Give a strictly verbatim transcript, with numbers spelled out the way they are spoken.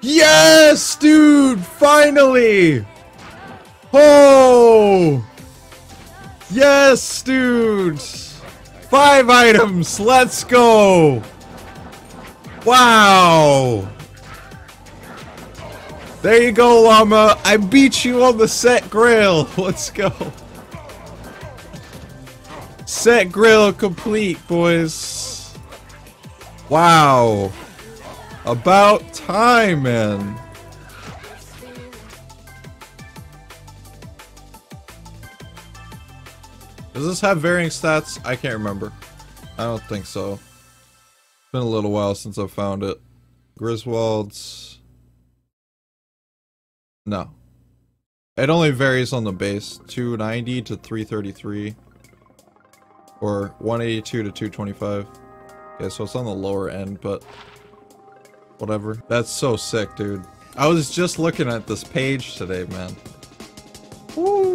Yes, dude! Finally! Oh! Yes, dude! Five items! Let's go! Wow! There you go, llama! I beat you on the set Grail! Let's go! Set Grail complete, boys! Wow! About time, man! Does this have varying stats? I can't remember. I don't think so. It's been a little while since I found it. Griswold's... No. It only varies on the base. two ninety to three thirty-three. Or one eighty-two to two twenty-five. Okay, so it's on the lower end, but... whatever. That's so sick, dude. I was just looking at this page today, man. Woo!